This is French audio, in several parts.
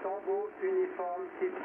Tango uniforme type.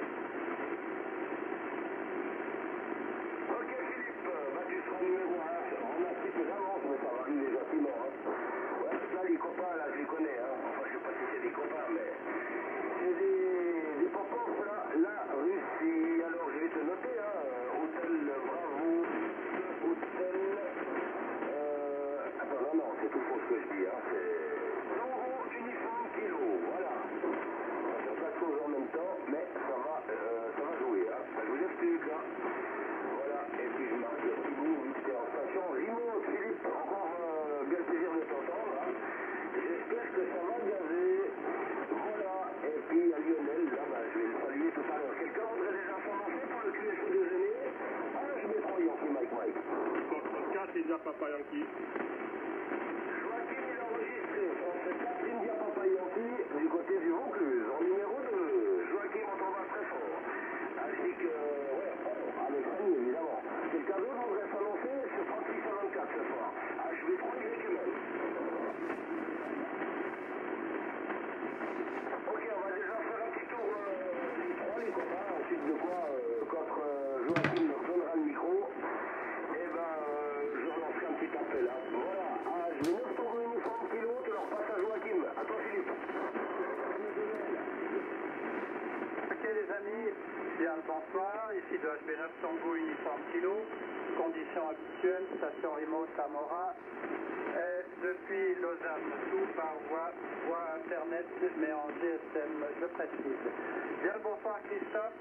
Ok Philippe, bah tu seras numéro 1, on a un petit peu d'avance, mais ça va arriver gentiment. Hein. Ouais, là les copains, là je les connais, hein. Enfin je sais pas si c'est des copains, mais c'est des popos là, Russie. Alors je vais te noter, hein, hôtel Bravo, hôtel... attends, non, c'est tout faux ce que je dis, hein, c'est... Tango uniforme kilo, voilà. Ça fait pas de choses en même temps, mais ça va jouer, hein. Bah, je vous explique, là. Voilà, et puis je marque le petit bout, vu que t'es en station remote, Philippe, encore bien le plaisir de t'entendre, hein. J'espère que ça va gazer. Voilà, et puis à Lionel, là, bah, je vais le saluer tout à l'heure. Quelqu'un voudrait déjà s'annoncer pour le QSO déjeuner? Ah, je mets 3 Yankee Mike. Contre 4, il y a Papa Yankee. Joachim, il a enregistré entre Catherine Dia Papa Yankee du côté du Vaucluse. En numéro 2, Joachim, on t'embrasse très fort. Ainsi que, ouais, avec Fanny, évidemment. Quelqu'un d'autre voudrait s'annoncer sur 36 à 24 ce soir. HB3 YQL. Ok, on va déjà faire un petit tour les trois, les copains. Ensuite de quoi, quand Joachim leur donnera le micro, et ben, je relancerai un petit appel. Hein. Voilà, je vais 9 Tango uniforme kilo, tu leur passes à Joachim. À toi Philippe. Ok les amis, bien le bonsoir, ici de HB9 Tango uniforme kilo, conditions habituelles, station remote à Mora, et depuis Lausanne, tout par voie internet, mais en GSM, je précise. Bien le bonsoir Christophe,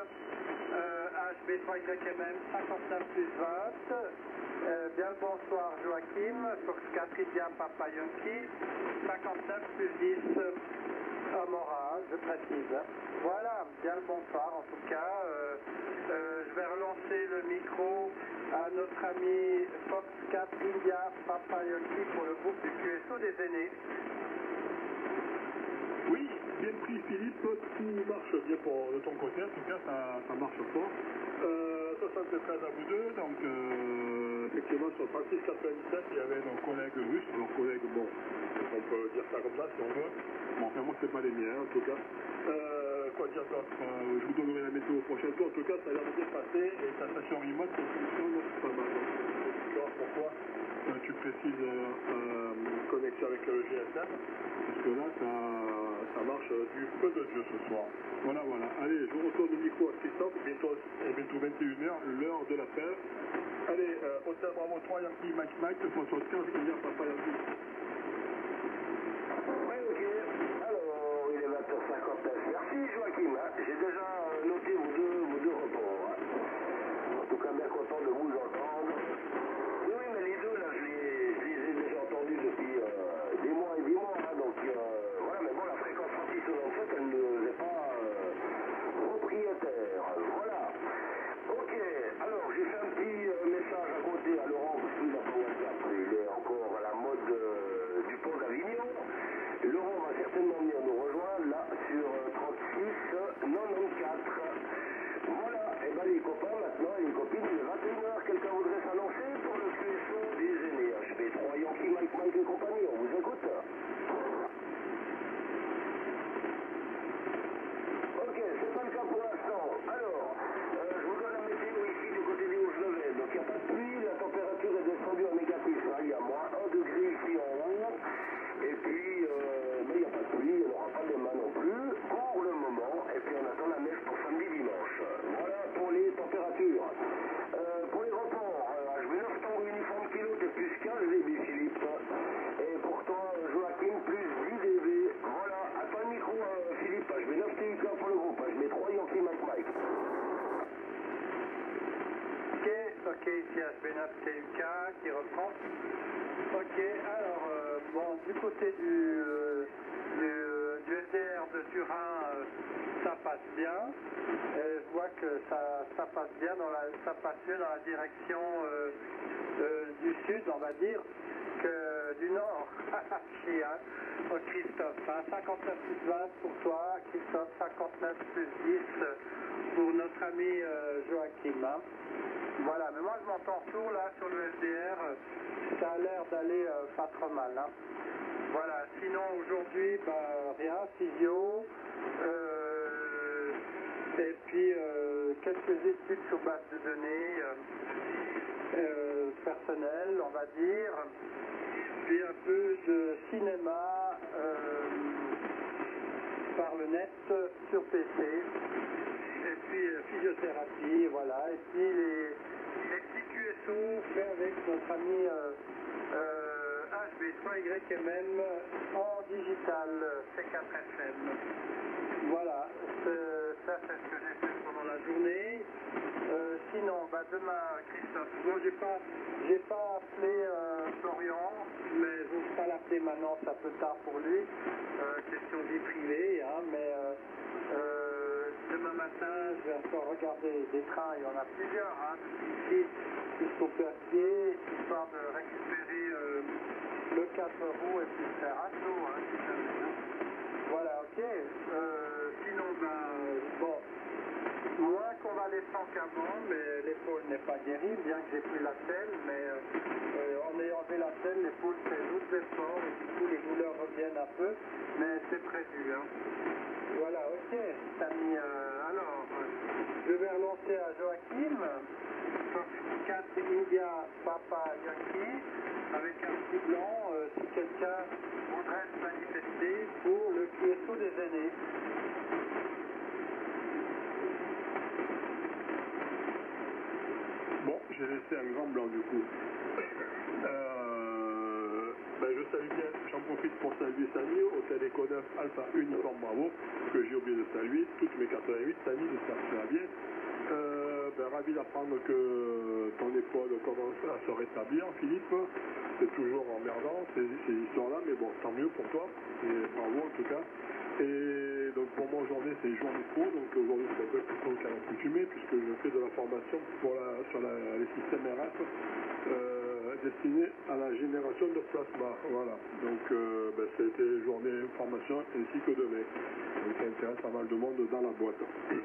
HB3YMM 59 plus 20, bien le bonsoir Joachim, Fox 4 India Papa Yankee, 59 plus 10, Mora, je précise. Voilà, bien le bonsoir en tout cas. Je vais relancer le micro à notre ami Fox 4 India Papa Yankee pour le groupe du QSO des aînés. Oui, bien pris Philippe, tout marche bien de ton côté, en tout cas ça marche fort. 73 à vous deux, donc effectivement sur 36,97 il y avait nos collègues russes, nos collègues, bon, on peut dire ça comme ça si on veut, bon enfin moi c'est pas les miens en tout cas. Quoi dire d'autre, je vous donnerai la météo au prochain tour, en tout cas ça a l'air de bien passer et ta station remote ça fonctionne pas mal. Donc, tu vois pourquoi tu précises connexion avec le GSM, parce que là ça marche du feu de Dieu ce soir. Voilà, allez, je retourne le micro à Christophe, bientôt 21h, l'heure de l'appel. Allez, Hôtel Bravo 3 Yankee Mike, 75, il y a Papa Yankee. Ouais, ok. Alors, il est 20h59. Merci Joachim. Hein. J'ai déjà noté vos deux reports. Hein. En tout cas, bien content de vous entendre. Oui, mais les deux, là, je les ai déjà entendus depuis des mois et des mois. Hein. Donc, voilà, mais bon, la fréquence 3697, elle ne est pas propriétaire. Voilà. Ok, alors, j'ai fait un petit message à côté à Laurent, parce qu'il n'a pas WhatsApp. Il est encore à la mode du pont d'Avignon. Laurent va certainement venir nous rejoindre là sur 36 94. Voilà, et ben les copains maintenant et les copines, il est 21h. Quelqu'un voudrait s'annoncer pour le QSO des aînés HB3 Yankee Mike et compagnie, on vous écoute. Ok, c'est pas le cas pour l'instant. Alors, je vous donne la météo ici du côté des Hauts-de-Neuville. Donc il n'y a pas de pluie, la température est descendue en négatif. Hein. Il y a moins 1 degré ici en haut. Et puis, mais il n'y a pas de pluie, il n'y en aura pas demain non plus, pour le moment. Et puis on attend la neige pour samedi, dimanche. Voilà pour les températures. Pour les reports, HB9 Tango uniforme kilo, t'es plus 15 dB, Philippe. Et pour toi, Joachim, plus 10 dB. Voilà, à toi le micro, Philippe. HB9 TUK pour le groupe. HB3 Yankee Mike. Ok, ici HB9 TUK qui reprend. Ok, alors, bon, du côté du SDR de Turin, ça passe bien. Je vois que ça passe bien, ça passe mieux dans la direction du sud, on va dire, que du nord. Chien. Oh, Christophe, hein, 59 plus 20 pour toi, Christophe, 59 plus 10 pour notre ami Joachim. Hein. Voilà, mais moi je m'entends sourd là sur le SDR, ça a l'air d'aller pas trop mal. Hein. Voilà, sinon aujourd'hui, bah, rien, physio, quelques études sur base de données personnelles, on va dire, puis un peu de cinéma par le net sur PC, et puis physiothérapie, voilà, et puis les petits QSO faits avec notre ami HB3YMM en digital C4FM. Voilà, ça c'est ce que j'ai fait pendant la journée. Sinon, demain, Christophe, moi j'ai pas appelé Florian, mais je n'ose pas l'appeler maintenant, c'est un peu tard pour lui. Question vie privée, hein, mais demain matin, je vais encore regarder des trains, il y en a plusieurs, hein, ici, jusqu'au Percier, histoire de récupérer le 4 roues et puis faire un saut, hein, si jamais, hein. Voilà, ok. Sinon, bon, moins convalescent qu'avant, mais l'épaule n'est pas guérie, bien que j'ai pris la selle, mais en ayant enlevé la selle, l'épaule fait d'autres efforts, et du coup les douleurs reviennent un peu, mais c'est prévu, hein. Voilà, ok, Samy, alors, je vais relancer à Joachim, 4 India Papa Yankee, avec un petit blanc, si quelqu'un voudrait se manifester pour le QSO des aînés. Bon, j'ai laissé un grand blanc du coup. Je salue bien, j'en profite pour saluer Samy, Hôtel Eco 9 Alpha Uniforme Bravo, que j'ai oublié de saluer, toutes mes 88, Samy, j'espère que ça va bien. Ravi d'apprendre que ton épaule commence à se rétablir, Philippe. C'est toujours emmerdant ces histoires-là, mais bon, tant mieux pour toi, et bravo en tout cas. Et donc pour moi aujourd'hui c'est jour micro, donc aujourd'hui c'est un peu plus tôt qu'à l'accoutumée, puisque je fais de la formation sur les systèmes RF destinés à la génération de plasma. Voilà, donc c'était journée formation ainsi que demain. Donc ça intéresse pas mal de monde dans la boîte.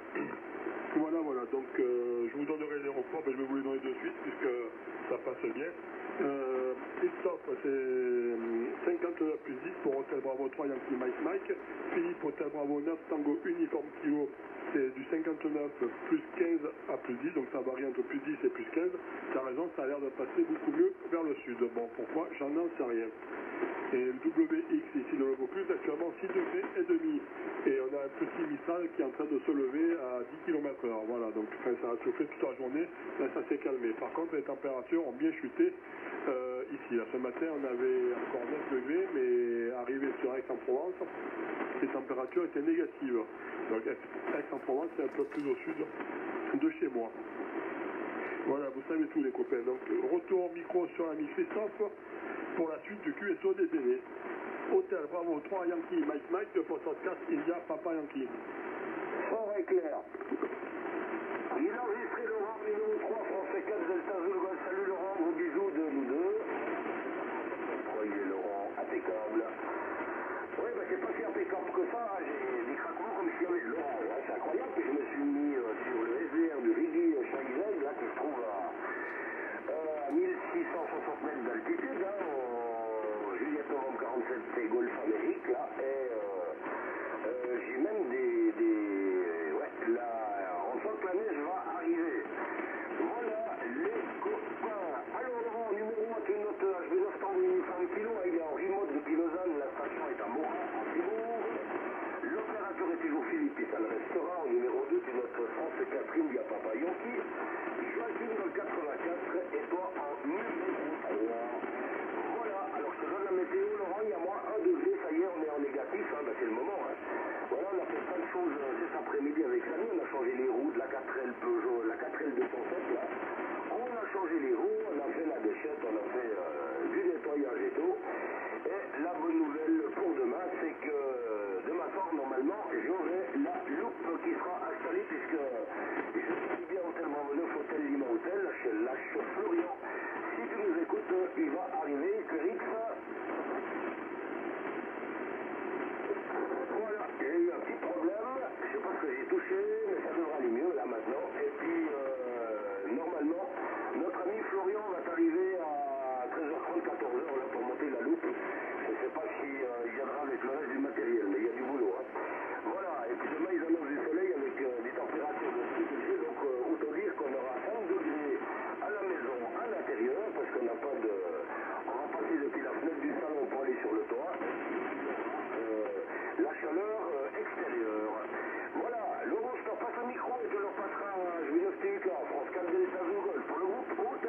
Voilà, donc je vous donnerai les repas, je vais vous les donner de suite puisque ça passe bien. Christophe, c'est 59 plus 10 pour Hôtel Bravo 3 Yankee Mike. Philippe, Hôtel Bravo 9 Tango Uniforme Kilo, c'est du 59 plus 15 à plus 10, donc ça varie entre plus 10 et plus 15. T'as raison, ça a l'air de passer beaucoup mieux vers le sud. Bon, pourquoi? J'en sais rien. Et le WX ici de logo plus actuellement 6 degrés et demi. Et on a un petit Mistral qui est en train de se lever à 10 km/h. Voilà, donc ça a soufflé toute la journée, là ça s'est calmé. Par contre les températures ont bien chuté ici. Là, ce matin on avait encore 9 degrés, mais arrivé sur Aix-en-Provence, les températures étaient négatives. Donc Aix-en-Provence c'est un peu plus au sud de chez moi. Voilà, vous savez tous les copains. Donc retour au micro sur l'ami Christophe pour la suite du QSO des aînés. Hôtel Bravo 3 Yankee Mike de Poste 4 India Papa Yankee. Fort et clair. Il a enregistré Laurent numéro 3 Français 4 Delta Zulu. Salut Laurent, gros bisous de nous deux. Croyez Laurent, impeccable. Oui, c'est pas si impeccable que ça, hein. J'ai des craquements comme si on avait de Laurent. Ouais, c'est incroyable que je me suis mis sur le SVR du Rigi Chaïzel, là qui se trouve à 1660 mètres d'altitude, hein, en juillet novembre 47, c'est Golfe Amérique, là, et j'ai même on sent que la neige va arriver. Voilà les copains. Alors Laurent, numéro 1, tu notes HB9 Tango Uniforme Kilo, il est en remote depuis Lausanne, la station est à Morin, en Fribourg. L'opérateur est toujours Philippe, et ça le restera. En numéro 2, tu notes France Catherine via Papa Yankee. Joachim dans le 84 et toi en numéro 3. Voilà, alors je te donne la météo Laurent, il y a moins 1 degré, ça y est, on est en négatif, hein, c'est le moment. Hein. Voilà, on a fait plein de choses cet après-midi avec Samy, on a changé les roues de la 4L Peugeot, la 4L 207 là. On a changé les roues, on a fait la déchette, on a fait du nettoyage et tout. Et la bonne nouvelle pour demain, c'est que demain soir, normalement, j'aurai la loupe qui sera installée puisque je suis bien Hôtel Bravo 9, Hôtel Lima Hôtel, chez Lâche Florian. Si tu nous écoutes, il va arriver, QRX. Voilà, j'ai eu un petit problème, je sais pas ce que j'ai touché, mais ça devrait aller mieux là maintenant. Et puis, normalement, notre ami Florian va arriver à 13h30, 14h là, pour monter la loupe. Je ne sais pas si il viendra avec le reste du matériel, mais il y a du boulot. Hein. Voilà, et puis demain ils annoncent du soleil avec des températures de 6 degrés, donc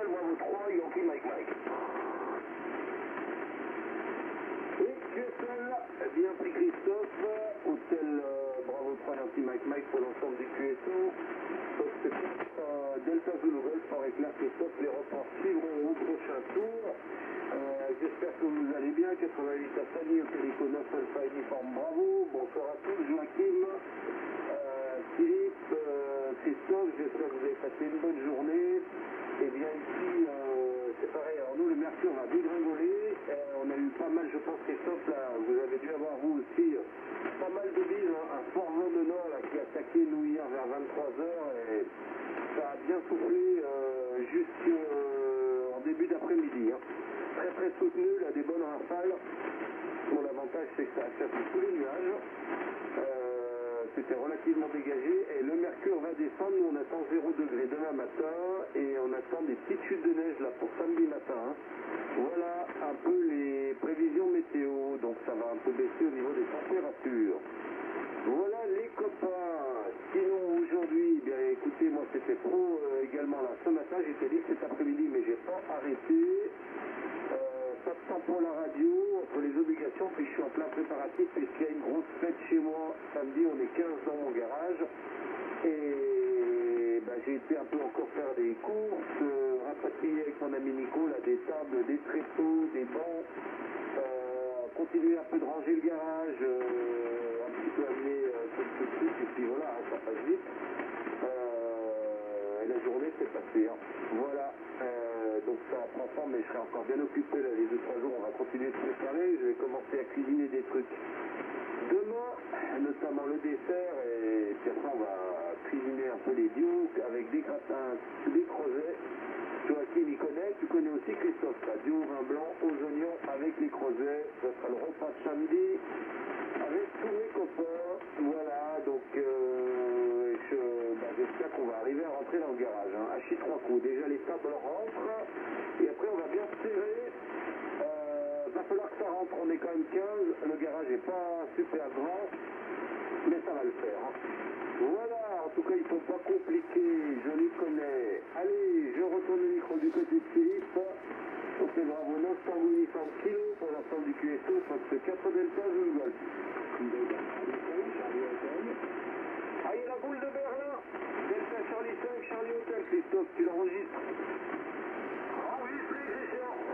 Hôtel Bravo 3, Yankee Mike Mike. Et QSL, bien pris Christophe, Hôtel Bravo 3, Yankee Mike Mike pour l'ensemble du QSO. Delta Zulu Golf par éclair Christophe, les reports suivront au prochain tour. J'espère que vous allez bien. 88 à Fanny, au Téléco 9 Alpha Uniforme Bravo. Bonsoir à tous, Joachim, Philippe, Christophe, j'espère que vous avez passé une bonne journée. Et bien ici, c'est pareil, alors nous le mercure va dégringoler. On a eu pas mal, je pense Christophe, là, vous avez dû avoir vous aussi, pas mal de bises, hein, un fort vent de nord là, qui a attaqué nous hier vers 23h et ça a bien soufflé jusqu'en début d'après-midi. Hein. Très très soutenu, là, des bonnes rafales. Bon, l'avantage c'est que ça a chassé tous les nuages. C'était relativement dégagé et le mercure va descendre. Nous on attend 0 degré demain matin et on attend des petites chutes de neige là pour samedi matin. Hein. Voilà un peu les prévisions météo, donc ça va un peu baisser au niveau des températures. Voilà les copains. Sinon aujourd'hui, bien écoutez, moi c'était pro également là ce matin, j'étais libre cet après-midi mais j'ai pas arrêté. Pas de temps pour la radio, entre les obligations, puis je suis en plein préparatif puisqu'il y a une grosse fête chez moi. Samedi, on est 15 dans mon garage. Et ben, j'ai été un peu encore faire des courses, rapatrier avec mon ami Nico, là, des tables, des tréteaux, des bancs, continuer un peu de ranger le garage, un petit peu amener quelques trucs, et puis voilà, ça passe vite. Et la journée s'est passée. Hein. Voilà. Donc ça prend forme, mais je serai encore bien occupé là, les 2-3 jours. On va continuer de préparer. Je vais commencer à cuisiner des trucs demain, notamment le dessert. Et puis après, on va cuisiner un peu les dios avec des gratins, des creusets. Joachim y connaît. Tu connais aussi Christophe. La dio au vin blanc, aux oignons avec les creusets. Ça sera le repas de samedi avec tous mes copains. Voilà. Donc j'espère qu'on va arriver à rentrer dans le garage. Hein. Hachi 3 coups. Déjà les tables rentrent. Et après on va bien serrer. Va falloir que ça rentre. On est quand même 15. Le garage n'est pas super grand. Mais ça va le faire. Hein. Voilà. En tout cas, ils sont pas compliqués. Je les connais. Allez, je retourne le micro du côté de Philippe. On fait Bravo 900 kilos pour l'ensemble du QSO. Fox 4 Delta, je le golf. Ah, il y a la boule de Berlin. Delta Charlie 5, Charlie Hotel. Christophe, tu l'enregistres. Enregistré, c'est sûr.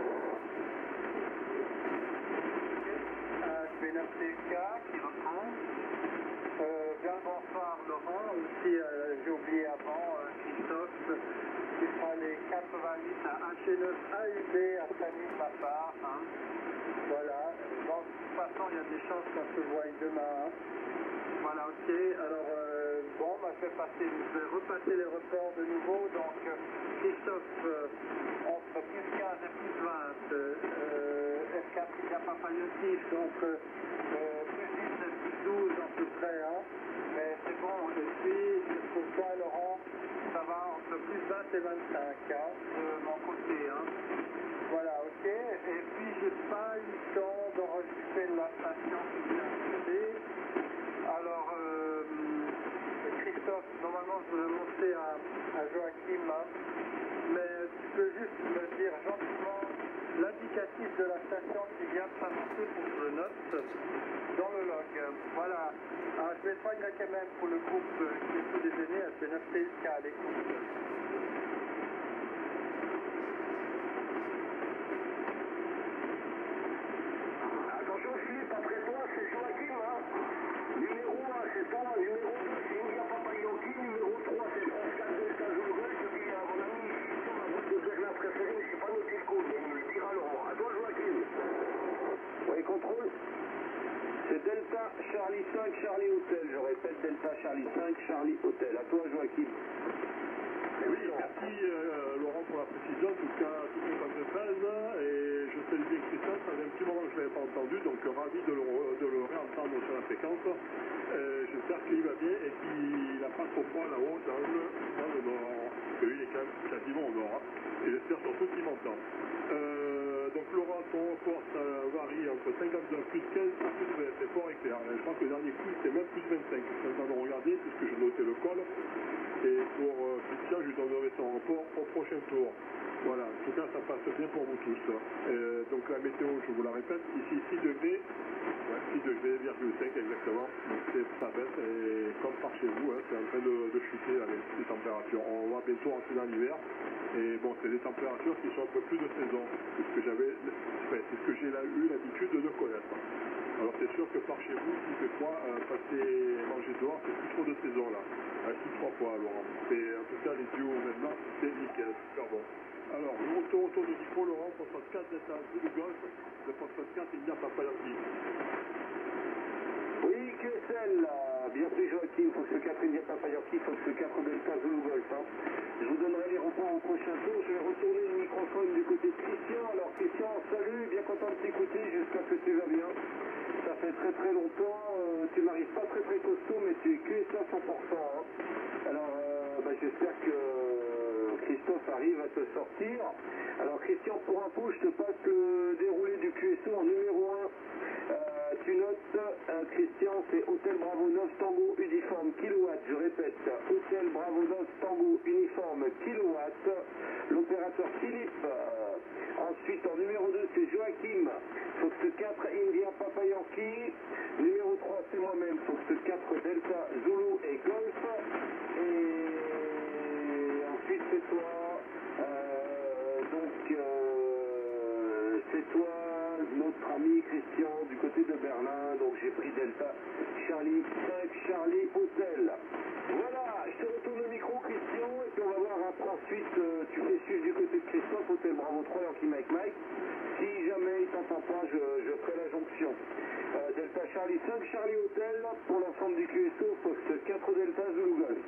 B9TK qui reprend. Bien le bonsoir Laurent. Aussi, j'ai oublié avant, Christophe, qui fera les 88 à HG9 AUB à Samy de ma part. Hein. Voilà. Bon, de toute façon, il y a des chances qu'on se voie demain. Hein. Voilà, ok. Alors, bon, je vais repasser les reports de nouveau. Donc, Christophe, entre plus 15 et plus 20, F4, il n'y a pas palliatif, donc plus 10 et plus 12 à peu près. Hein. Mais c'est bon, et puis, pour toi, Laurent, ça va entre plus 20 et 25 hein, de mon côté. Hein. Voilà, ok. Et puis, j'ai pas eu le temps d'enregistrer la station qui vient de passer. Alors, Christophe, normalement je voulais montrer à Joachim, hein, mais tu peux juste me dire gentiment l'indicatif de la station qui vient de s'annoncer pour que je le note dans le log. Voilà. Alors, je vais pas quand même pour le groupe qui est tout déjeuner à B9TK à l'écoute. Attention Philippe, après toi c'est Joachim. Hein. Numéro 1 c'est toi, numéro 2 c'est India Papa Yankee, numéro 3 c'est Pascal Delta Jourel. Je dis à mon ami ici sur la route de Berlin préférée, mais je n'ai pas noté le code, mais il me le dira Laurent. À toi Joachim. Oui, contrôle. C'est Delta Charlie 5 Charlie Hotel. Je répète, Delta Charlie 5 Charlie Hotel. À toi Joachim. Oui, merci Laurent pour la précision, en tout cas toutes les bonnes phrases, et je salue bien Christophe, ça fait un petit moment que je ne l'avais pas entendu, donc ravi de le réentendre sur la séquence. J'espère qu'il va bien et qu'il n'a pas trop froid là-haut dans le nord, parce qu'il est quand même quasiment au nord, et j'espère surtout qu'il m'entend. Donc Laurent, ton report ça varie entre 52 plus 15 à plus 20, c'est fort et clair. Je pense que le dernier coup c'était même plus 25. Je suis en train de regarder puisque j'ai noté le col. Et pour Christian, je lui donnerai son report au prochain tour. Voilà, en tout cas ça passe bien pour vous tous. Donc la météo, je vous la répète, ici 6 degrés, 6 degrés, 5 exactement. Donc ça baisse et comme par chez vous, c'est en train de chuter avec les températures. On va bientôt entrer dans l'hiver. Et bon, c'est des températures qui sont un peu plus de saison. C'est ce que j'ai eu l'habitude de connaître. Alors c'est sûr que par chez vous, s'il fait froid, passer manger dehors, c'est plus trop de saison là. Tout 3 fois, Laurent. Et en tout cas, les duos maintenant, c'est nickel, super bon. Alors, le retour autour de Nico, Laurent, poste 4 Delta Zulu Golf, le poste 4, il n'y a pas Payanti. Oui, QSL, bien sûr Joachim, il faut que ce 4 il n'y a pas Payanti, il faut que ce 4 Delta Zulu Golf. Je vous donnerai les reports au prochain tour, je vais retourner le microphone du côté de Christian. Alors Christian, salut, bien content de t'écouter, j'espère que tu vas bien. Ça fait très très longtemps, tu m'arrives pas très très costaud, mais tu es QSL à 100%. Alors, j'espère que Christophe arrive à te sortir. Alors Christian, pour info, je te passe le déroulé du QSO en numéro 1. Tu notes, Christian, c'est Hôtel Bravo 9 Tango Uniforme Kilowatt. Je répète, Hôtel Bravo 9 Tango Uniforme Kilowatt. L'opérateur Philippe. Ensuite, en numéro 2, c'est Joachim. Fox 4 India Papa Yankee. Numéro 3, c'est moi-même. Fox 4 Delta Zulu et Golf. Et ensuite, c'est toi. C'est toi, notre ami Christian, du côté de Berlin. Donc j'ai pris Delta Charlie 5 Charlie Hotel. Voilà, je te retourne le micro, Christian, et puis on va voir après ensuite, tu fais suivre du côté de Christophe, Hôtel Bravo 3 Yankee Mike Mike. Si jamais il t'entend pas, je ferai la jonction. Delta Charlie 5 Charlie Hotel pour l'ensemble du QSO, Fox 4 Delta Zulu Golf.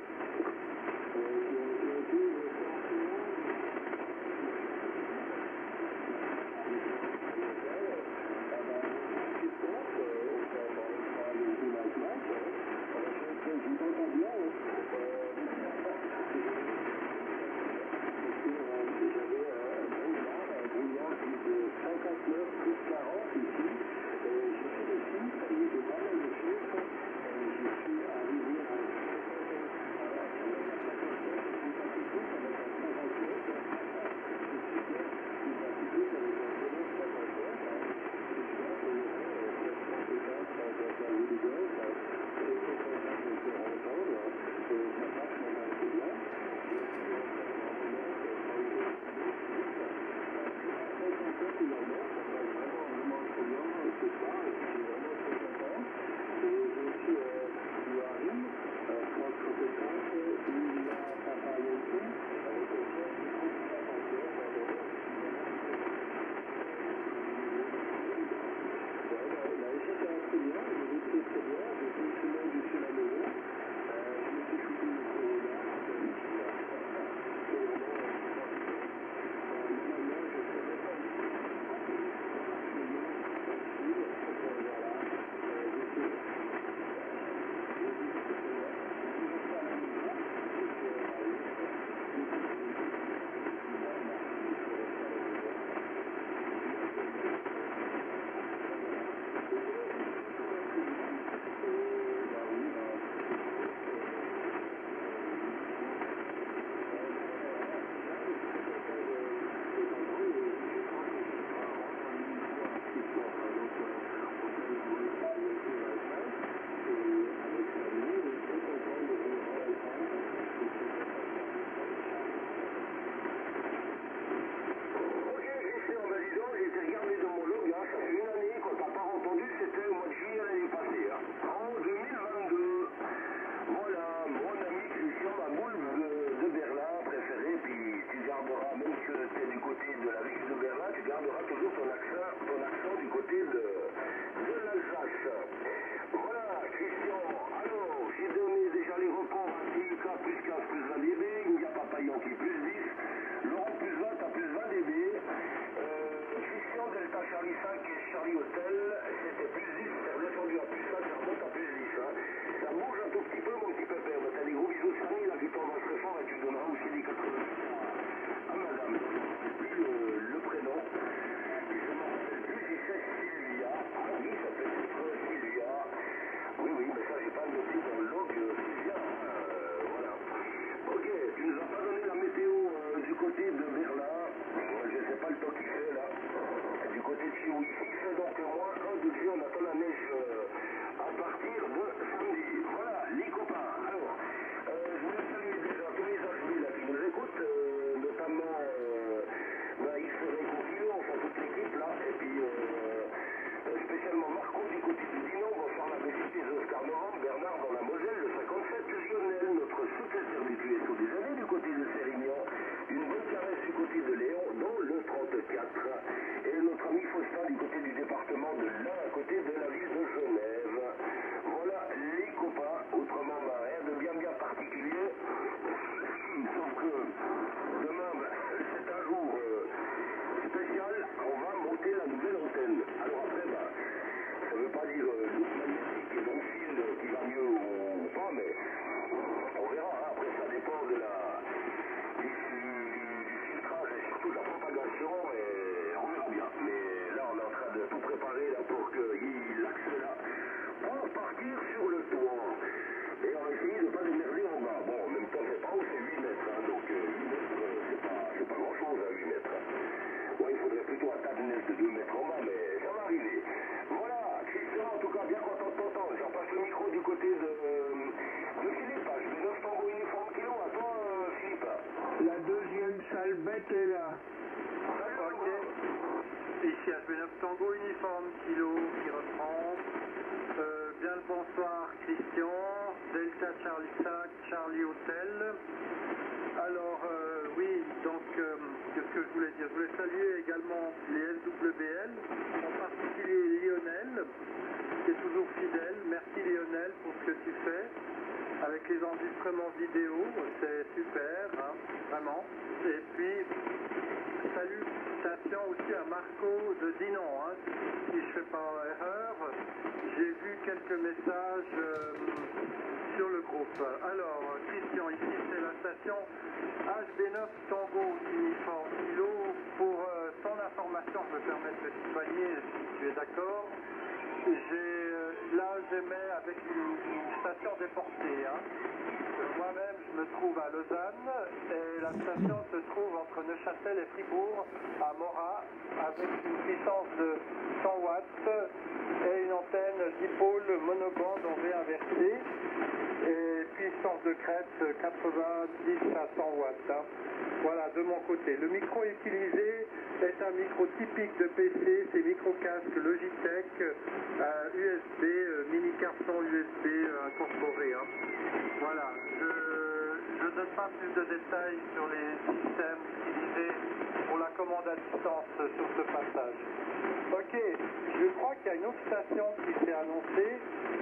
Hôtel. Ok. Ici HB9 Tango Uniforme Kilo qui reprend. Bien le bonsoir Christian. Delta Charlie 5, Charlie Hotel. Alors oui, donc qu'est-ce que je voulais dire? Je voulais saluer également les LWL, en particulier Lionel, qui est toujours fidèle. Merci Lionel pour ce que tu fais. Avec les enregistrements vidéo, c'est super, hein, vraiment. Et puis, salutations aussi à Marco de Dinan, hein, si je ne fais pas erreur. J'ai vu quelques messages sur le groupe. Alors, Christian, ici c'est la station HB9 Tango Uniforme Kilo. Pour ton information, je me permets de te tutoyer, si tu es d'accord. Là, j'émets avec une station déportée. Hein. Moi-même, je me trouve à Lausanne et la station se trouve entre Neuchâtel et Fribourg, à Morat, avec une puissance de 100 watts et une antenne dipôle monobande en V inversé et puissance de crête 90 à 100 watts. Hein. Voilà, de mon côté. Le micro utilisé est un micro typique de PC, c'est micro-casque Logitech, USB, mini carton USB incorporé. Hein. Voilà, je ne donne pas plus de détails sur les systèmes utilisés pour la commande à distance sur ce passage. Ok, je crois qu'il y a une autre station qui s'est annoncée.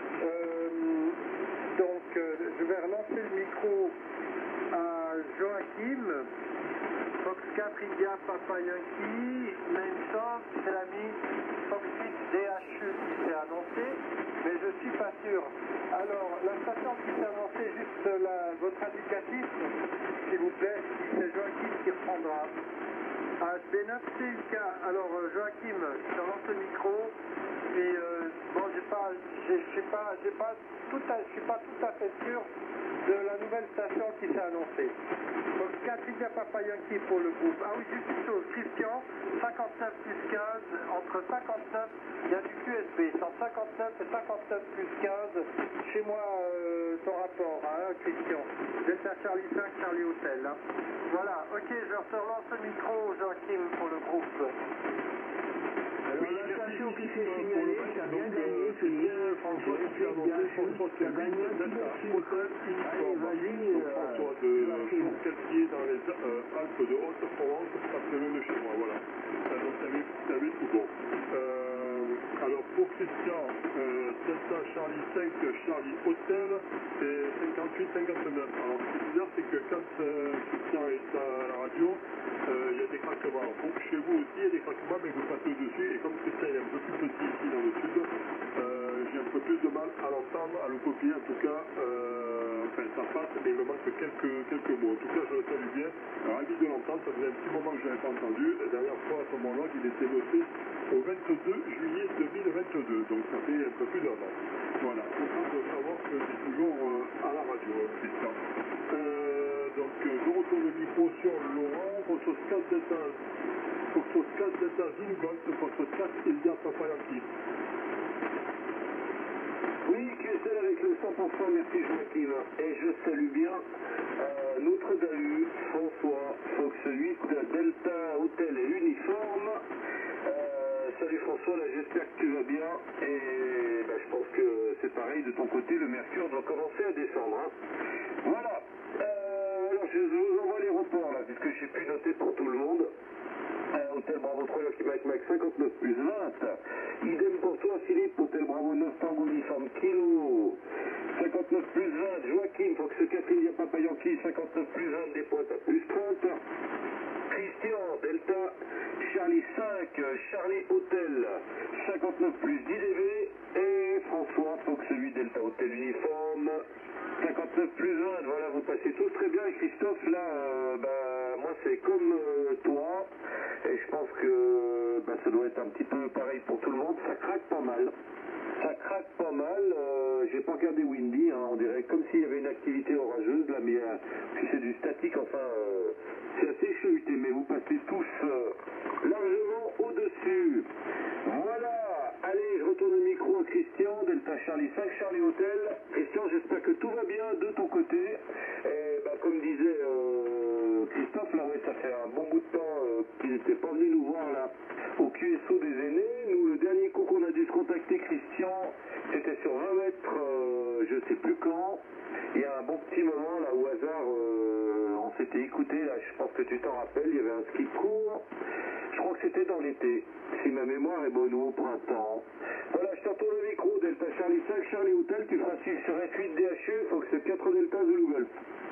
Je vais relancer le micro à Joachim. Fox 4 India Papa Yankee, même chose, c'est l'ami Fox 8 DHU qui s'est annoncé, mais je suis pas sûr. Alors, la station qui s'est annoncée, juste votre indicatif, s'il vous plaît, c'est Joachim qui reprendra. HB9 CUK, alors Joachim, je te lance le micro, puis bon, je suis pas tout à fait sûr de la nouvelle station qui s'est annoncée. Donc 4 India Papa Yankee pour le groupe. Ah oui, juste une chose, Christian, 59 plus 15, entre 59, il y a du QSB, entre 59 et 59 plus 15, chez moi ton rapport, hein, Christian. Delta Charlie 5, Charlie Hotel. Hein. Voilà, ok, je te relance le micro, Joachim, pour le groupe. Alors la station qui s'est signalée, qui a bien gagné, Philippe. François, tu as annoncé François qui a gagné Delta Hotel Uniforme. François de Fourcalquier dans les Alpes de Haute-Provence, pas très loin de chez moi, voilà. Donc tu avais tout bon. Alors pour Christian, Delta Charlie 5, Charlie Hotel, c'est 58-59. Alors ce qui est bizarre, c'est que quand Christian est à la radio, il y a des craquements. Donc chez vous aussi, il y a des craquements, mais vous passez au-dessus. Et comme Christian est un peu plus petit ici dans le sud, j'ai un peu plus de mal à l'entendre, à le copier en tout cas. Enfin, ça passe, mais il me manque quelques mots. En tout cas, je le salue bien. Ravi de l'entendre, ça faisait un petit moment que je n'avais pas entendu. La dernière fois, à son monologue, il était noté au 22 juillet 2022. Donc ça fait un peu plus d'un an. Voilà, content de savoir que c'est toujours à la radio, Christian. Donc, je retourne le micro sur Laurent, votre 4 d'étage. Votre 4 d'étage Zulugolt, votre 4 India Papa Yankee. Oui, QSL avec le 100%, merci Joachim. Et je salue bien notre Dahu, François, Fox 8, Delta, Hôtel et Uniforme. Salut François, là j'espère que tu vas bien. Et je pense que c'est pareil de ton côté, le mercure doit commencer à descendre. Hein. Voilà. Alors je vous envoie les reports là, puisque j'ai pu noter pour tout le monde. Hôtel Bravo 3, Yankee Mike Mike 59 plus 20. Idem pour toi Philippe, Hôtel Bravo 9 Tango Uniforme Kilo. 59 plus 20, Joachim, Fox 4 India Papa Yankee, 59 plus 20, des pointes à plus 30. Christian, Delta, Charlie 5, Charlie Hôtel, 59 plus 10 DV. Et François, Fox 8 Delta Hôtel Uniforme, 59 plus 20. Voilà, vous passez tous très bien. Et Christophe, là, moi c'est comme toi. Et je pense que ça doit être un petit peu pareil pour tout le monde. Ça craque pas mal. Ça craque pas mal. J'ai pas regardé Windy, hein, on dirait comme s'il y avait une activité orageuse là, mais puis c'est du statique. Enfin, c'est assez chahuté, mais vous passez tous largement au-dessus. Voilà. Allez, je retourne le micro à Christian, Delta Charlie 5, Charlie Hotel. Christian, j'espère que tout va bien de ton côté. Et comme disait Christophe, là, ouais, ça fait un bon bout de temps qu'il n'était pas venu nous voir là au QSO des aînés. Nous, le dernier coup qu'on a dû se contacter, Christian, c'était sur 20 mètres, je sais plus quand. Il y a un bon petit moment là au hasard, on s'était écouté là, je pense que tu t'en rappelles, il y avait un ski court. Je crois que c'était dans l'été, si ma mémoire est bonne, ou au printemps. Voilà, je te retourne le micro, Delta Charlie 5, Charlie Hotel, tu feras suivre sur S8 DHU, il faut que c'est 4 Delta Zulu Golf.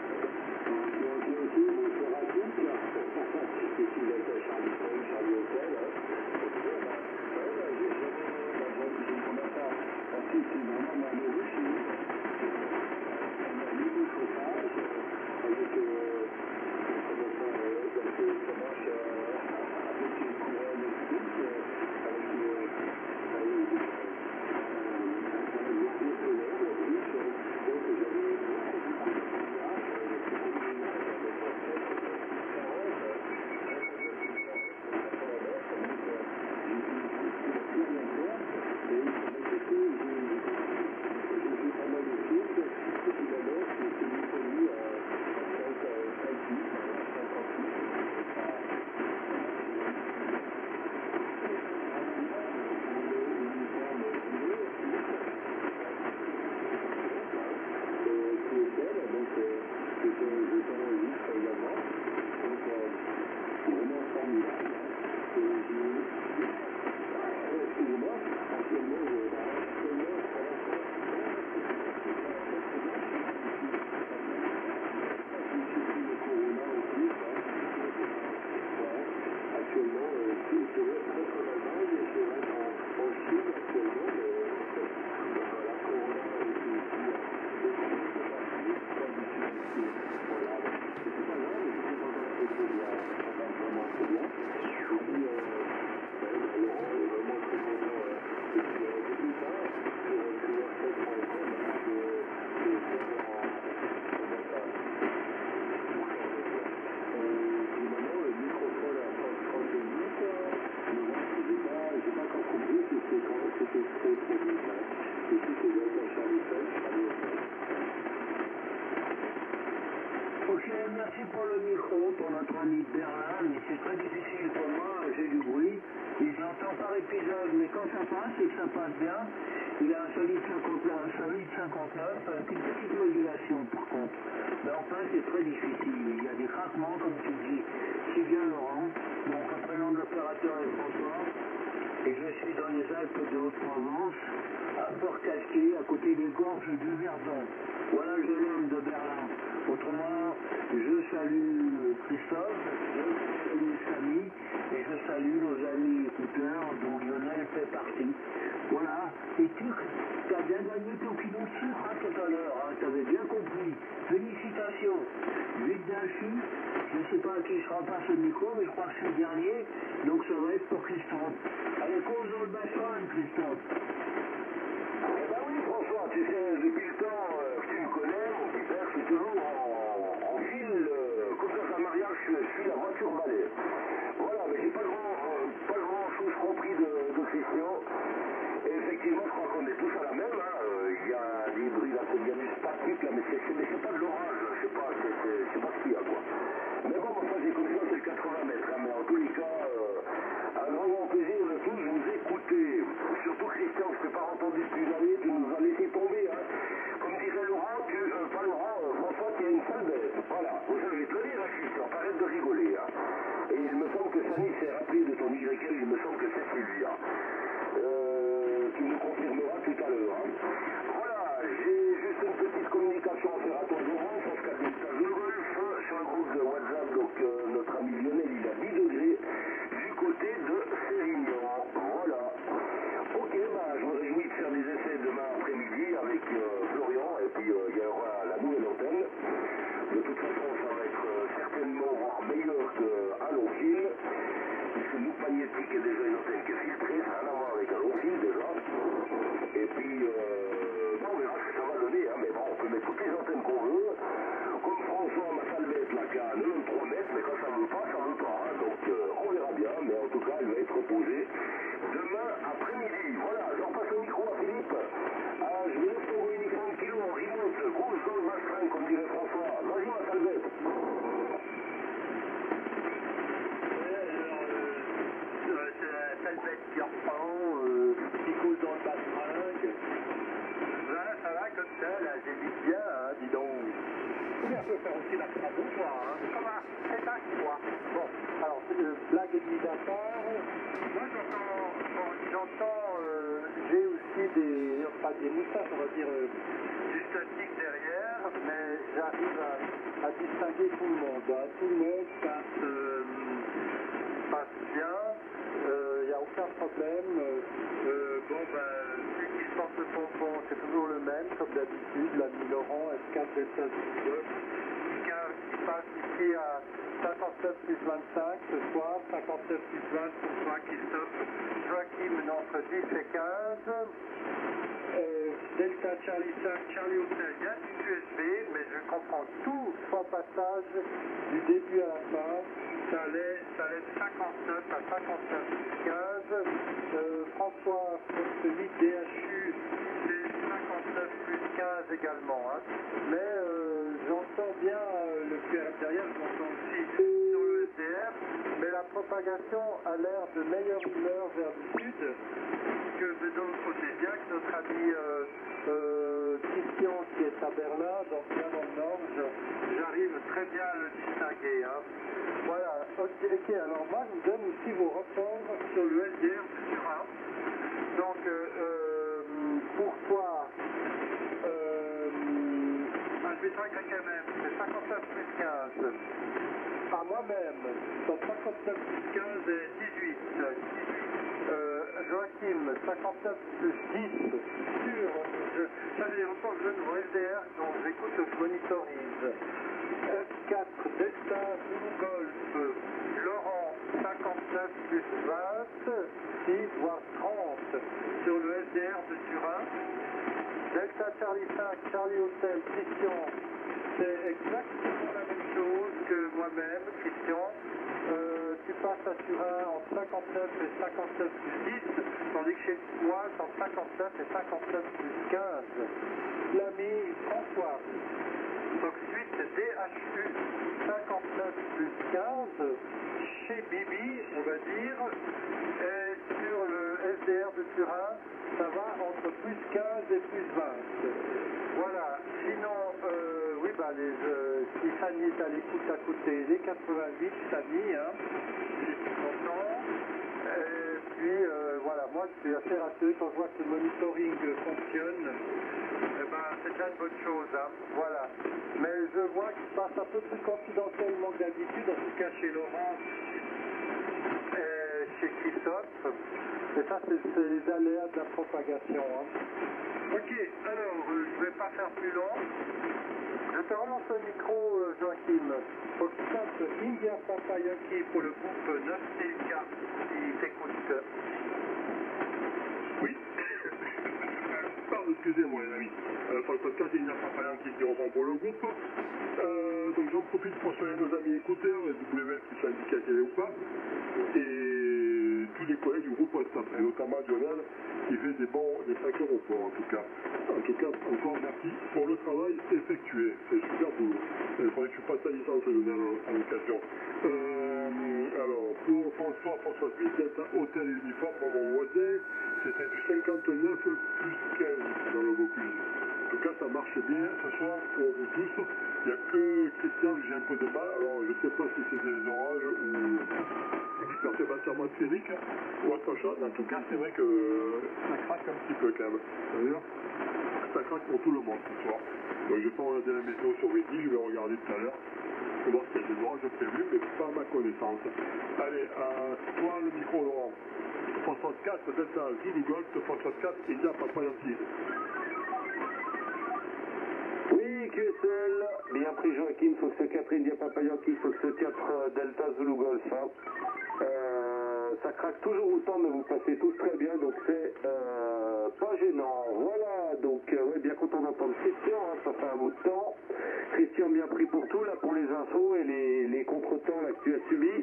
Ok, merci pour le micro, pour notre ami de Berlin, mais c'est très difficile pour moi, j'ai du bruit, et j'entends par épisode, mais quand ça passe, et que ça passe bien, il a un solide 59, avec une petite modulation par contre. Mais enfin, c'est très difficile, il y a des craquements, comme tu dis, c'est bien Laurent, donc le prénom de l'opérateur est François, et je suis dans les Alpes de Haute-Provence, à Port-Calquier, à côté des gorges du Verdon. Voilà le jeune homme de Berlin. Autrement, je salue Christophe, je salue Samy, et je salue nos amis écouteurs dont Lionel fait partie. Voilà, et tu as bien gagné ton kilo de sucre tout à l'heure, tu avais bien compris. Félicitations. 8 d'Alchi, je ne sais pas à qui sera pas ce micro, mais je crois que c'est le dernier, donc ça va être pour Christophe. Allez, cause dans le bassin, Christophe. Eh ben oui, François, tu sais, depuis le temps que tu me connais, mon petit père, je suis toujours en file, comme dans un mariage, je suis la voiture balai. Voilà, mais j'ai pas grand chose compris de Christian. Et effectivement, je crois qu'on est tous à la même, hein. Il y a des bruits là, il y a du statique là, mais c'est pas de l'orage, je sais pas ce qu'il y a quoi. Mais bon, enfin, j'ai conscience, c'est 80 mètres, hein, mais en tous les cas, un grand plaisir de tous vous écouter. Surtout Christian, je t'ai pas entendu depuis une année, tu nous as laissé tomber, hein. Comme disait Laurent, pas Laurent, François, tu es une sale bête. Voilà, vous savez te le dire, hein, Christian, arrête de rigoler, hein. Et il me semble que Samy s'est rappelé de ton YL, il me semble que c'est Sylvia. Tu nous confirmeras tout à l'heure, hein. Voilà, j'ai juste une petite communication à faire à toi, Laurent, parce qu'à le golf, sur le groupe de WhatsApp, donc notre ami Lionel, il a 10 degrés du côté de Sérignan. Voilà. Ok, bah, je me réjouis de faire des essais demain après-midi avec Florian, et puis il y aura la nouvelle antenne. De toute façon, ça va être certainement voire meilleur qu'un long fil, puisque nous magnétique est déjà une antenne qui est filtrée, ça n'a rien à voir avec un long fil déjà. Et puis, on verra ce que ça va donner, hein, mais bon, on peut mettre toutes les antennes qu'on veut. Comme François, ma salvette, là, qui a 93 mètres, mais quand ça veut pas, ça veut pas, hein, donc on verra bien, mais en tout cas, elle va être reposée demain après-midi. Voilà, j'en passe le micro à Philippe. Je vais laisser tomber uniquement 1 kg en remote, grosse dans le bassin, comme dirait François. Vas-y, ma salvette. ça peut faire aussi la crabe ou pas, hein. Comment? C'est un quoi? Bon, alors, blague mise à part, moi j'entends, j'ai aussi pas des moustaches, on va dire, du statique derrière, mais j'arrive à distinguer tout le monde, hein. Tout le monde passe bien, il n'y a aucun problème. Bon, ben, celui qui porte le pompon, c'est toujours le même, comme d'habitude, l'ami Laurent, F4 Delta Zulu, qui passe ici à 59 plus 25 ce soir, 59 plus 20 pour toi, Christophe. Joachim entre 10 et 15. Delta Charlie 5, Charlie Hotel, il y a du USB, mais je comprends tout son passage du début à la fin. Ça allait de 59 à 59 plus 15. François, celui DHU, c'est 59 plus 15 également. Hein. Mais j'entends bien le QRF derrière, je l'entends aussi sur le SDR, mais la propagation a l'air de meilleure humeur vers le sud que de l'autre côté. Bien que notre ami Christian qui est à Berlin, donc bien dans le nord, j'arrive très bien à le distinguer. Hein. Voilà, ok, alors moi je vous donne aussi vos rapports sur le SDR de Turin. Donc pour toi, je vais travailler avec MM, c'est 59 plus 15. À moi-même, donc 59 plus 15 et 18. Joachim, 59 plus 10 sur, ça veut dire autant que je ne SDR, donc j'écoute, je monitorise. F4 Delta Zulu Golf, Laurent 59 plus 20, 6 voire 30 sur le SDR de Turin. Delta Charlie 5, Charlie Hotel, Christian, c'est exactement la même chose que moi-même, Christian. Tu passes à Turin entre 59 et 59 plus 10, tandis que chez moi, c'est entre 59 et 59 plus 15. L'ami François. Donc suite DHU 59 plus 15 chez Bibi, on va dire, et sur le SDR de Turin, ça va entre plus 15 et plus 20. Voilà, sinon, oui, bah, si Fanny est à l'écoute à côté, les 88, Fanny, hein, je suis content. Et puis, voilà, moi je suis assez rassuré quand je vois que le monitoring fonctionne. Eh ben, c'est déjà une bonne chose, hein. Voilà. Mais je vois qu'il se passe un peu plus confidentiellement que d'habitude, en tout cas chez Laurent et chez Christophe. Et ça, c'est les aléas de la propagation. Hein. Ok, alors, je ne vais pas faire plus long. Je te relance le micro, Joachim. Foxtrot India Papa Yankee pour le groupe 9CK qui t'écoute. Oui. Pardon, excusez-moi les amis. Foxtrot 4 India Papa Yankee qui reprend pour le groupe. Donc j'en profite pour saluer nos amis écouteurs, les WF qui sont indiqués à télé ou pas. Et tous les collègues du groupe WhatsApp, et notamment Lionel, qui fait des sacrés reports en tout cas. En tout cas, encore merci pour le travail effectué. C'est super cool. Il faudrait que tu passes ta licence, Lionel, à l'occasion. Alors, pour François 8, Delta Hôtel Uniforme, pour mon voisin, c'était du 59 plus 15 dans le Vaucluse. En tout cas, ça marche bien ce soir pour vous tous. Il n'y a que Christian, j'ai un peu de mal. Alors, je ne sais pas si c'est des orages ou des perturbations atmosphériques ou autre chose. En tout cas, c'est vrai que ça craque un petit peu quand même. C'est-à-dire, ça craque pour tout le monde ce soir. Donc, je vais pas regarder la météo sur Wiki, je vais regarder tout à l'heure. Pour voir s'il y a des orages prévus, mais pas à ma connaissance. Allez, toi le micro, Laurent. François 4, Delta Zulu Golf, François 4, India Papa Yankee. Oui, QSL, bien pris Joachim, Fox 4 India Papa Yankee, Fox 4 Delta Zulu Golf. Hein. Ça craque toujours autant, mais vous passez tous très bien, donc c'est pas gênant. Voilà, donc ouais, bien content d'entendre Christian, hein, ça fait un bout de temps. Christian bien pris pour tout, là, pour les infos et les contretemps là, que tu as subis.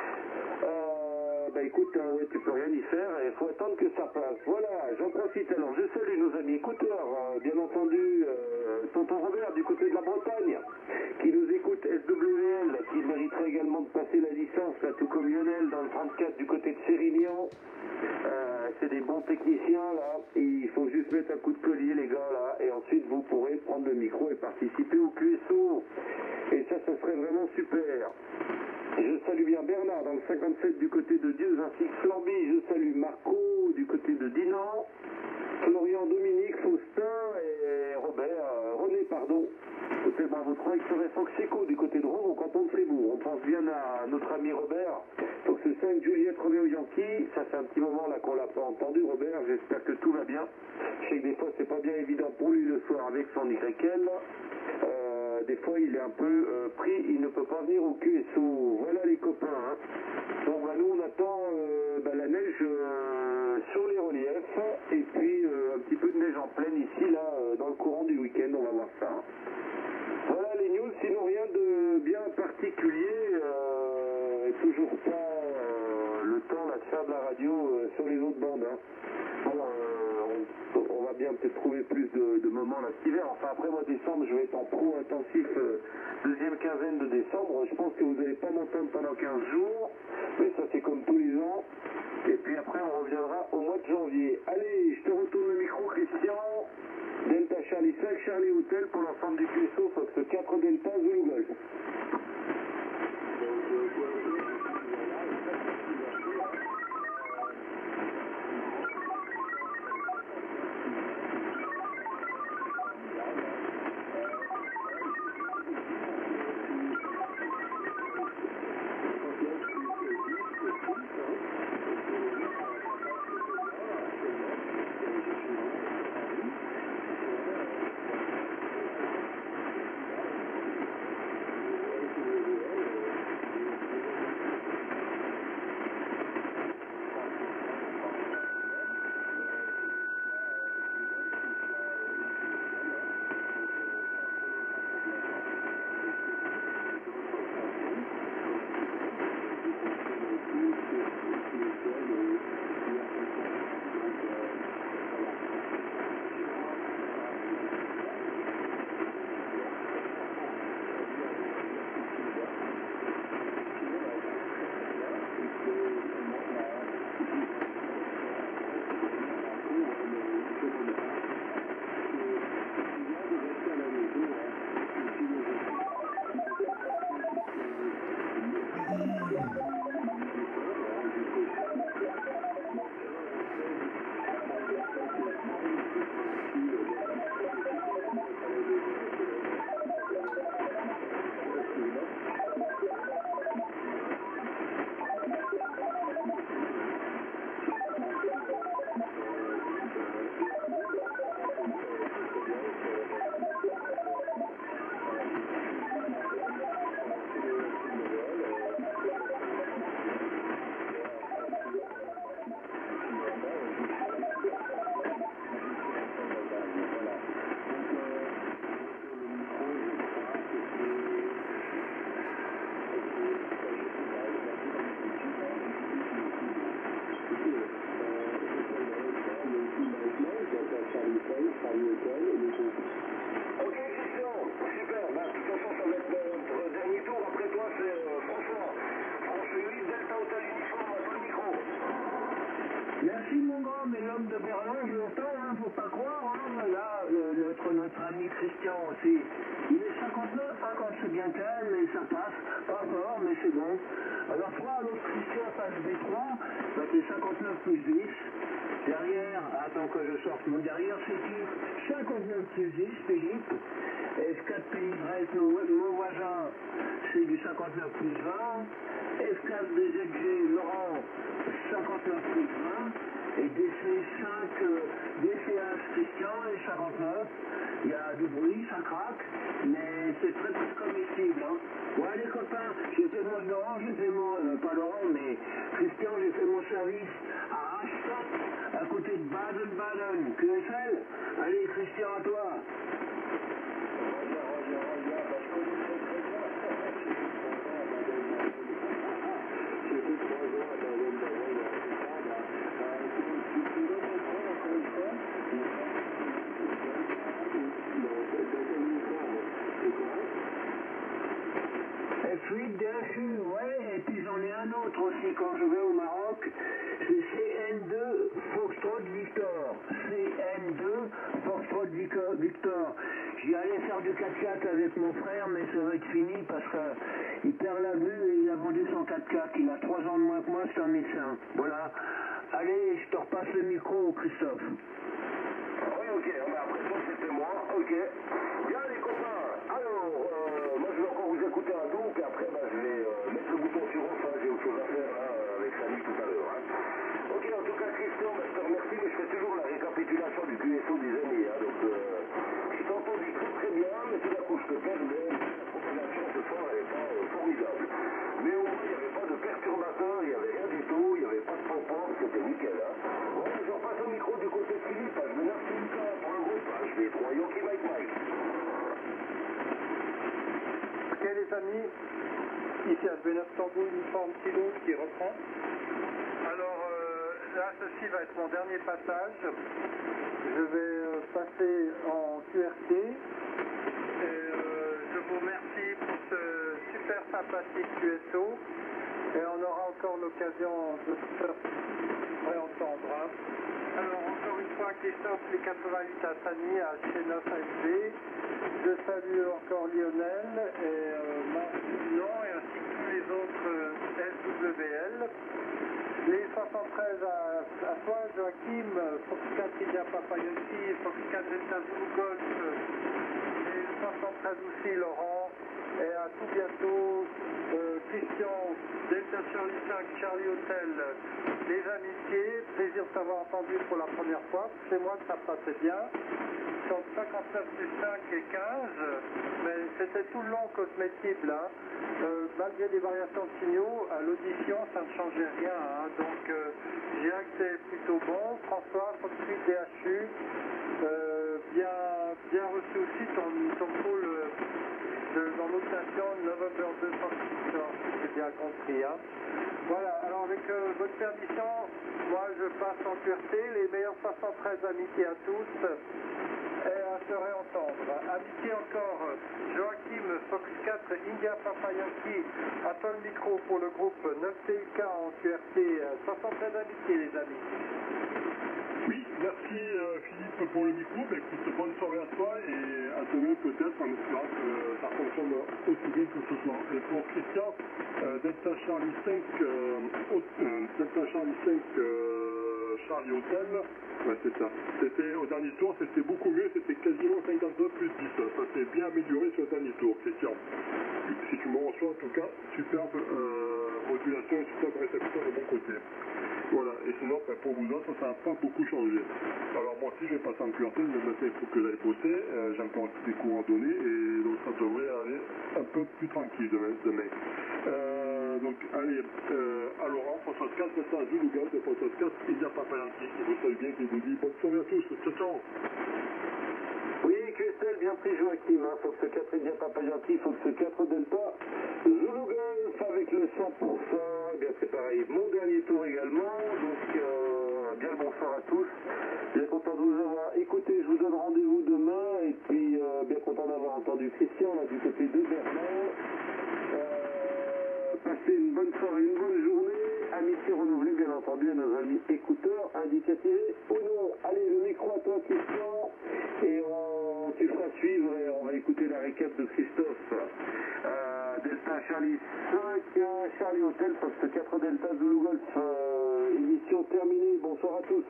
Bah écoute, ouais, tu peux rien y faire, il faut attendre que ça passe. Voilà, j'en profite alors, je salue nos amis écouteurs, bien entendu, tonton Robert du côté de la Bretagne, qui nous écoute, SWL, qui mériterait également de passer la licence, là, tout comme Lionel dans le 34 du côté de Sérignan. C'est des bons techniciens là, et il faut juste mettre un coup de collier les gars là, et ensuite vous pourrez prendre le micro et participer au QSO. Et ça serait vraiment super. Je salue bien Bernard dans le 57 du côté de Dieu, ainsi que Flamby. Je salue Marco du côté de Dinan, Florian, Dominique, Faustin et René, pardon. Côté Bravo 3, XRS Oxyco du côté de Rome, au canton de Fribourg. On pense bien à notre ami Robert. Donc ce 5 Juliette Roméo Yankee, ça fait un petit moment là qu'on l'a pas entendu, Robert. J'espère que tout va bien. Je sais que des fois c'est pas bien évident pour lui le soir avec son YL. Des fois il est un peu pris, il ne peut pas venir au QSO. Voilà les copains. Hein. Donc bah, nous on attend la neige sur les reliefs et puis un petit peu de neige en pleine ici là dans le courant du week-end, on va voir ça. Hein. Voilà les news, sinon rien de bien particulier, toujours pas le temps là, de faire de la radio sur les autres bandes. Hein. Bon, on va bien peut-être trouver plus de moments là cet hiver. Enfin après mois de décembre, je vais être en pro intensif deuxième quinzaine de décembre. Je pense que vous n'allez pas m'entendre pendant 15 jours, mais ça c'est comme tous les ans. Et puis après on reviendra au mois de janvier. Allez, je te retourne le micro Christian. Delta Charlie 5, Charlie Hotel pour l'ensemble du QSO, Fox 4 Delta Zulu Golf. Merci mon grand, mais l'homme de Berlin, je l'entends, hein, faut pas croire, hein, là, notre ami Christian aussi, il est 59, hein, quand c'est bien calme, et ça passe, pas fort, mais c'est bon. Alors toi, l'autre Christian passe B3, bah t'es 59 plus 10, derrière, attends que je sorte mon derrière, c'est qui 59 plus 10, Philippe, F4 Pays Brest, mon voisin, c'est du 59 plus 20, F4 des ZG, Laurent, 59 plus 20, et DC5, DC1 Christian et 59. Il y a du bruit, ça craque, mais c'est très très comestible. Hein. Ouais les copains, j'ai fait mon Laurent, j'ai fait mon, pas Laurent, mais Christian, j'ai fait mon service à Rastatt, à côté de Baden-Baden, QSL. Allez Christian, à toi. F8 8 DHU, ouais, et puis j'en ai un autre aussi quand je vais au Maroc, c'est CN2 Foxtrot Victor. CN2 Foxtrot Victor. J'y allais faire du 4x4 avec mon frère, mais ça va être fini parce qu'il perd la vue et il a vendu son 4x4. Il a 3 ans de moins que moi, c'est un médecin. Voilà. Allez, je te repasse le micro, Christophe. Oui, ok, après ça c'était moi, ok. Bien les copains, alors, moi je vais encore vous écouter un doux, puis après je vais mettre le bouton sur off, j'ai autre chose à faire avec Samy tout à l'heure. Ok, en tout cas Christian, je te remercie, mais je fais toujours la récapitulation du QSO des amis, donc je t'entends dit très bien, mais tout d'un coup je te perds, mais la propagation ce soir elle n'est pas formidable. Mais au moins il n'y avait pas de perturbateur, il n'y avait rien du tout, il n'y avait pas de pom-pom, c'était nickel. Voilà, j'en passe au micro du côté de Philippe, je me merci pour le groupe, je vais 3 Yoki Mike Mike. Ok les amis, ici HB9 Tango uniforme kilo qui reprend. Alors là ceci va être mon dernier passage. Je vais passer en QRT et je vous remercie pour ce super sympathique QSO et on aura encore l'occasion de se réentendre. Alors encore une fois Christophe, les 88 à Sani, à H9 AFB. Je salue encore Lionel et Marc Dillon et ainsi que tous les autres SWL. Les 73 à toi Joachim, Foxcat India Papa Yankee, Foxcat Delta Zulu Golf, les 73 aussi Laurent, et à tout bientôt Christian, Delta Charlie 5, Charlie Hotel, les amitiés, plaisir de t'avoir entendu pour la première fois, c'est moi que ça passait bien. Sur 59 plus 5 et 15, mais c'était tout le long cosmétible. Malgré des variations de signaux, à l'audition, ça ne changeait rien. Donc, j'ai acté plutôt bon. François, Foxtrot DHU, bien reçu aussi ton pôle dans l'optation November 2 Foxtrot, j'ai bien compris. Voilà, alors avec votre permission, moi je passe en QRT, les meilleurs 73 amitiés à tous. Et à se réentendre. Amitié encore, Joachim, Fox 4, India Papa Yankee, à toi le micro pour le groupe 9TUK en QRT, 73 amitiés les amis. Oui, merci Philippe pour le micro. Écoute, bonne soirée à toi et à demain peut-être en espérant que ça fonctionne aussi bien que ce soir. Et pour Christian, Delta Charlie 5, Charlie Hotel, ouais, c'est ça. C'était au dernier tour, c'était beaucoup mieux, c'était quasiment 52 plus 10. Ça s'est bien amélioré sur le dernier tour, Christian. Si tu me reçois en tout cas, superbe modulation et superbe réception de mon côté. Voilà, et sinon, pour vous autres, ça n'a pas beaucoup changé. Alors moi aussi, je vais passer en QRT, le matin, il faut que j'aille bosser, j'ai encore des cours à donner, et donc ça devrait aller un peu plus tranquille demain. Donc, allez, à Laurent, 64, c'est ça, Zulu Golf, 64, il n'y a pas Payanti, qui vous salue bien, qui vous dit bonne soirée à tous, ciao, ciao. Oui, QSL, bien pris Joachim, Fox 4 et bien Papa Gentil, Fox 4 Delta, Zulu Golf avec le 100%, et bien c'est pareil, mon dernier tour également, donc bien le bonsoir à tous, bien content de vous avoir écouté, je vous donne rendez-vous demain, et puis bien content d'avoir entendu Christian, là du côté de Berlin, passez une bonne soirée, une bonne journée, amitié renouvelée bien entendu à nos amis écouteurs, indicatifs ou non. Allez, le micro à toi Christian, et tu feras suivre et on va écouter la récap de Christophe. Delta Charlie 5, Charlie Hotel, Fox 4 Delta Zulu Golf, émission terminée, bonsoir à tous.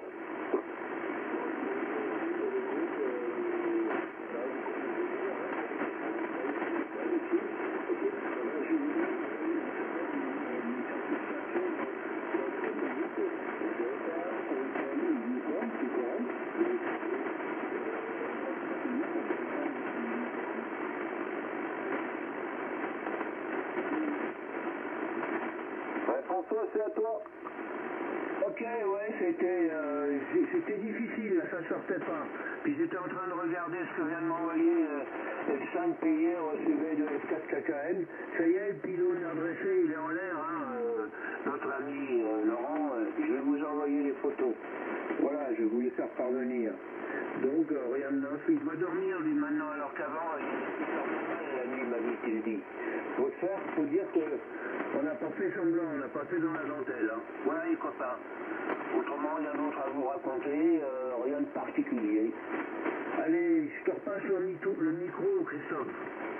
François, c'est à toi. Ok, ouais, c'était difficile, ça sortait pas. Puis j'étais en train de regarder ce que vient de m'envoyer F5 payé au sujet de F4 KKM. Ça y est, le pylône est redressé, il est en l'air, notre ami Laurent, je vais vous envoyer les photos. Voilà, je vais vous les faire parvenir. Donc, rien de neuf, il doit dormir lui maintenant, alors qu'avant, il dormait pas la nuit, m'a dit. Donc soir, il faut dire qu'on n'a pas fait semblant, on n'a pas fait dans la dentelle. Hein. Voilà les copains. Autrement, rien d'autre à vous raconter, rien de particulier. Allez, je te repasse le micro, Christophe.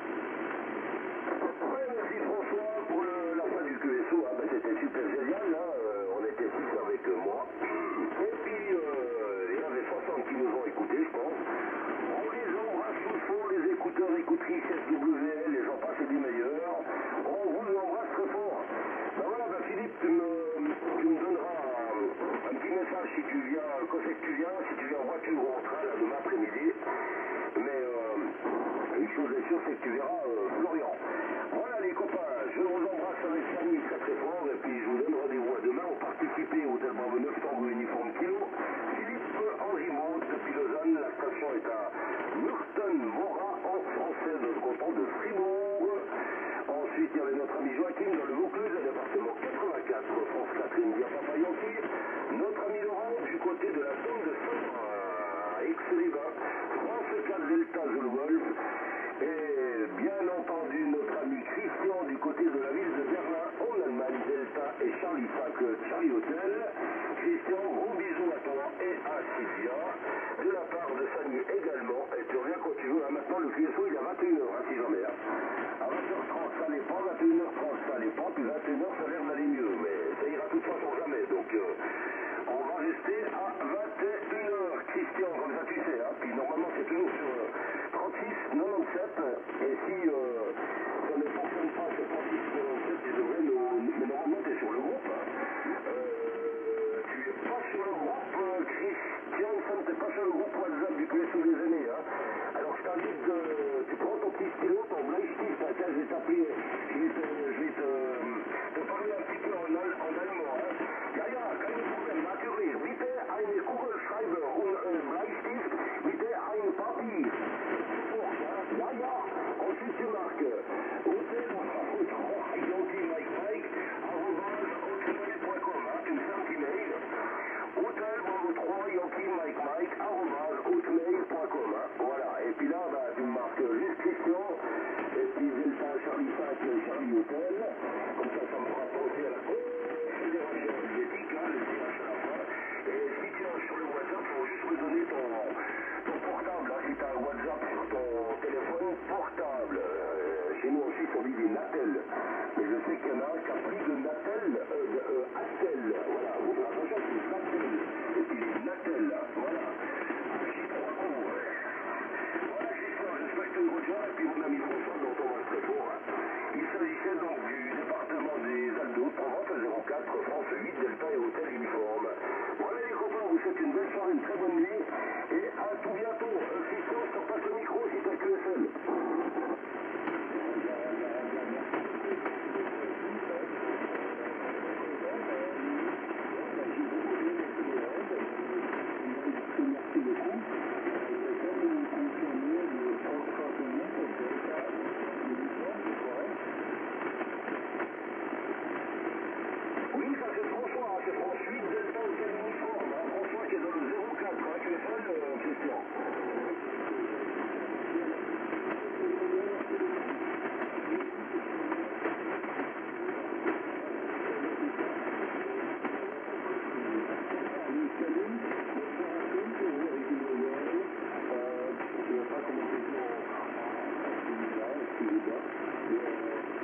Ouais, merci François pour la fin du QSO. Ah, ben, c'était super génial, là. On était 6 avec moi. Et puis, il y avait 60 qui nous ont écoutés, je pense. On les embrasse tout fort, les écouteurs, écoutrices, SWL, les gens passent des meilleurs. On vous embrasse très fort. Ben voilà, ben Philippe, tu me donneras un petit message si tu viens, quand c'est que tu viens, si tu viens en voiture ou en train, là, demain après-midi. Mais une chose est sûre, c'est que tu verras Florian. Voilà les copains, je vous embrasse avec Samy très très fort, et puis je vous donne rendez-vous à demain pour participer au Hôtel Bravo 900 uniforme kilo. Philippe Henri Maud depuis Lausanne, la station est à Murten-Mora en français, notre canton de Fribourg. Ensuite, il y avait notre ami Joachim dans le Vaucluse, département 84, France Catherine, via Papa Yankee. Notre ami Laurent du côté de la zone de Saint-Exceliva, France 4 Delta Zulu Golf. Et bien entendu, notre ami Christian du côté de la ville de Berlin, en Allemagne, Delta et Charlie 5, Charlie Hotel. Christian, gros bisous à toi et à Sylvia. De la part de Fanny également. Et tu reviens quand tu veux. Hein. Maintenant, le QSO, il est à 21h, hein, si jamais. Hein. À 20h30, ça n'est pas. 21h30, ça n'est pas. Puis 21h, ça a l'air d'aller mieux. Mais ça ira de toute façon jamais. Donc, on va rester à 21h. Christian, comme ça, tu sais. Hein. Puis normalement, c'est toujours sur 36, 97. Et si ça ne fonctionne pas sur 36, 97, tu devrais mais normalement, tu es sur le groupe. Hein. Tu es pas sur le groupe, Christian, ça ne t'es pas sur le groupe WhatsApp du QSO des aînés. Hein. Alors, je t'invite, tu prends ton petit stylo, ton Bleistift, hein, tiens, je vais t'appeler, je vais te parler un petit peu en allemand. Hein. Ja, kein Problem, natürlich. Bitte eine Kugelschreiber und Bleistift, bitte ein Papier. Ja. Ensuite, tu marques hôtel, Yankee Mike Mike, @hotmail.com. Tu me fais un petit mail. Hôtel Bravo 3 Yankee Mike Mike, @hotmail.com. Voilà. Et puis là, bah, tu me marques juste Christian, et puis Delta Charlie 5, Charlie Hotel. Comme ça me fera penser à la Fédération Helvétique, hein, le CH à la fin. Et si tu es sur le WhatsApp, il faut juste me donner ton portable. Hein, si tu as un WhatsApp sur ton téléphone portable. Chez nous en Suisse, on dit des Natel. Mais je sais qu'il y en a un qui a pris de Natel, Attel. Voilà, vous faites attention, c'est Natel. Et puis Natel, voilà. J'ai 3 coups. Voilà, Christian, j'espère que tu me retiens. Et puis mon ami François, dont on va très fort. Hein. Il s'agissait donc du département des Alpes de Haute-Provence, 04, France 8, Delta et Hôtel Uniforme. Voilà les copains, vous souhaite une belle soirée, une très bonne nuit. Et à tout bientôt. Christian, je te repasse le micro si tu as QSL. Oui, ça c'est François, c'est France 8, Delta Hôtel Uniforme. Hein. François qui est dans le 04, hein, QSL, Christian. Je ne sais pas comment c'est